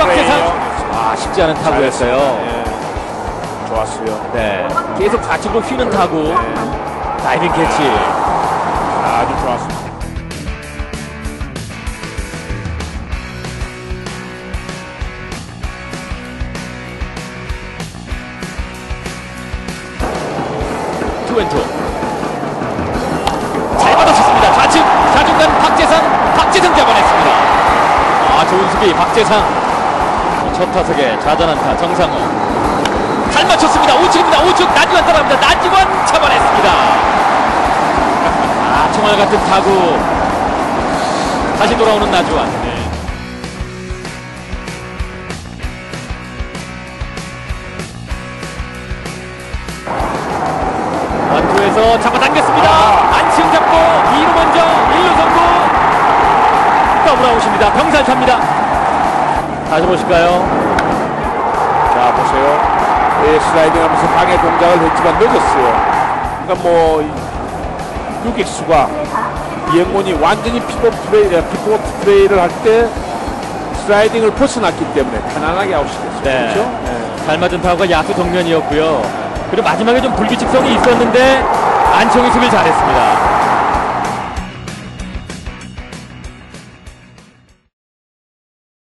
박재상. 쉽지 않은 타구였어요. 네. 좋았어요. 네, 계속 좌측으로 휘는 타구. 다이빙 캐치. 아주 좋았습니다. 투앤투. 잘 받아쳤습니다. 좌측 좌중간 박재상 잡아냈습니다. 좋은 수비 박재상. 첫 타석에 좌전안타 정상호. 잘 맞췄습니다. 우측입니다. 우측 나지완 따라갑니다. 나지완 잡아냈습니다. 총알 같은 타구. 다시 돌아오는 나지완. 완투에서 잡아당겼습니다. 안치홍 잡고 2루 먼저 1루 성공. 더블아웃입니다. 병살타입니다. 다시 보실까요? 자, 보세요. 슬라이딩 하면서 방해 동작을 했지만 늦었어요. 그러니까 뭐 유격수가 이영곤이 완전히 피벗 플레이를 할 때 슬라이딩을 벗어났기 때문에 편안하게 아웃이 됐어요. 네. 그렇죠? 네. 잘 맞은 타구가 야수 정면이었고요. 그리고 마지막에 좀 불규칙성이 있었는데 안치홍이 수비를 잘했습니다.